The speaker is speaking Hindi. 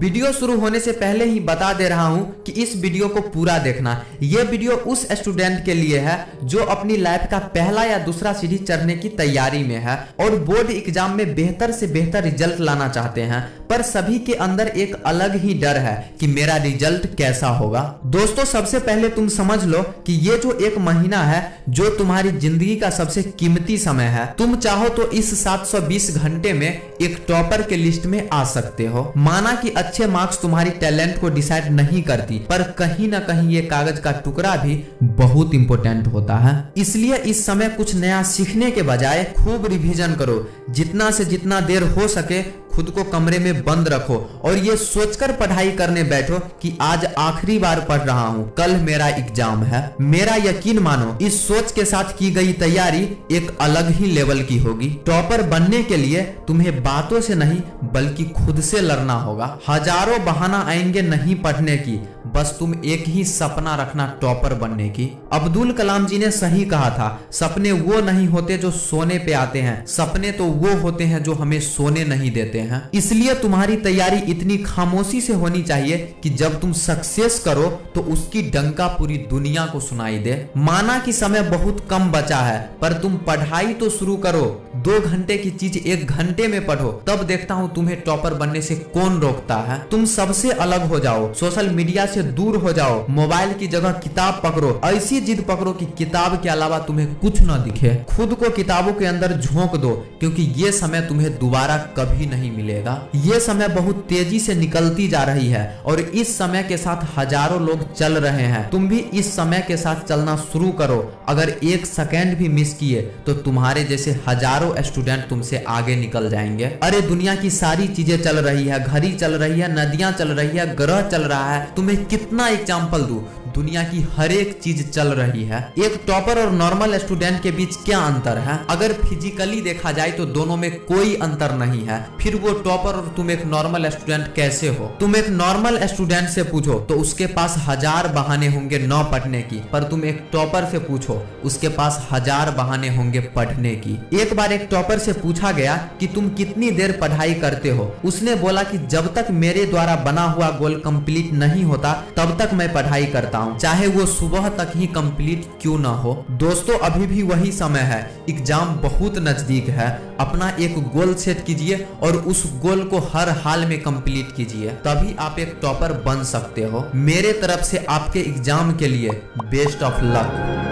वीडियो शुरू होने से पहले ही बता दे रहा हूं कि इस वीडियो को पूरा देखना। ये वीडियो उस स्टूडेंट के लिए है जो अपनी लाइफ का पहला या दूसरा सीढ़ी चढ़ने की तैयारी में है और बोर्ड एग्जाम में बेहतर से बेहतर रिजल्ट लाना चाहते हैं, पर सभी के अंदर एक अलग ही डर है कि मेरा रिजल्ट कैसा होगा। दोस्तों, सबसे पहले तुम समझ लो कि ये जो एक महीना है जो तुम्हारी जिंदगी का सबसे कीमती समय है। तुम चाहो तो इस 720 घंटे में एक टॉपर के लिस्ट में आ सकते हो। माना कि अच्छे मार्क्स तुम्हारी टैलेंट को डिसाइड नहीं करती, पर कहीं ना कहीं ये कागज का टुकड़ा भी बहुत इंपॉर्टेंट होता है। इसलिए इस समय कुछ नया सीखने के बजाय खूब रिवीजन करो। जितना से जितना देर हो सके खुद को कमरे में बंद रखो और ये सोचकर पढ़ाई करने बैठो कि आज आखिरी बार पढ़ रहा हूँ, कल मेरा एग्जाम है। मेरा यकीन मानो, इस सोच के साथ की गई तैयारी एक अलग ही लेवल की होगी। टॉपर बनने के लिए तुम्हें बातों से नहीं बल्कि खुद से लड़ना होगा। हजारों बहाना आएंगे नहीं पढ़ने की, बस तुम एक ही सपना रखना, टॉपर बनने की। अब्दुल कलाम जी ने सही कहा था, सपने वो नहीं होते जो सोने पे आते हैं, सपने तो वो होते हैं जो हमें सोने नहीं देते हैं। इसलिए तुम्हारी तैयारी इतनी खामोशी से होनी चाहिए कि जब तुम सक्सेस करो तो उसकी डंका पूरी दुनिया को सुनाई दे। माना कि समय बहुत कम बचा है, पर तुम पढ़ाई तो शुरू करो। 2 घंटे की चीज 1 घंटे में पढ़ो, तब देखता हूँ तुम्हें टॉपर बनने से कौन रोकता है। तुम सबसे अलग हो जाओ, सोशल मीडिया से दूर हो जाओ, मोबाइल की जगह किताब पकड़ो। ऐसी जिद पकड़ो कि किताब के अलावा तुम्हें कुछ न दिखे। खुद को किताबों के अंदर झोंक दो, क्योंकि ये समय तुम्हें दोबारा कभी नहीं मिलेगा। ये समय बहुत तेजी से निकलती जा रही है और इस समय के साथ हजारों लोग चल रहे हैं। तुम भी इस समय के साथ चलना शुरू करो। अगर 1 सेकेंड भी मिस किए तो तुम्हारे जैसे हजारों स्टूडेंट तुमसे आगे निकल जाएंगे। अरे दुनिया की सारी चीजें चल रही है, घड़ी चल रही है, नदियां चल रही है, ग्रह चल रहा है। तुम्हें कितना एग्जाम्पल दूं, दुनिया की हर एक चीज चल रही है। एक टॉपर और नॉर्मल स्टूडेंट के बीच क्या अंतर है? अगर फिजिकली देखा जाए तो दोनों में कोई अंतर नहीं है। फिर वो टॉपर और तुम एक नॉर्मल स्टूडेंट कैसे हो? तुम एक नॉर्मल स्टूडेंट से पूछो तो उसके पास 1000 बहाने होंगे न पढ़ने की, पर तुम एक टॉपर से पूछो उसके पास 1000 बहाने होंगे पढ़ने की। एक बार एक टॉपर से पूछा गया कि तुम कितनी देर पढ़ाई करते हो? उसने बोला कि जब तक मेरे द्वारा बना हुआ गोल कंप्लीट नहीं होता तब तक मैं पढ़ाई करता हूं, चाहे वो सुबह तक ही कंप्लीट क्यों ना हो। दोस्तों, अभी भी वही समय है, एग्जाम बहुत नजदीक है। अपना एक गोल सेट कीजिए और उस गोल को हर हाल में कंप्लीट कीजिए, तभी आप एक टॉपर बन सकते हो। मेरे तरफ से आपके एग्जाम के लिए बेस्ट ऑफ लक।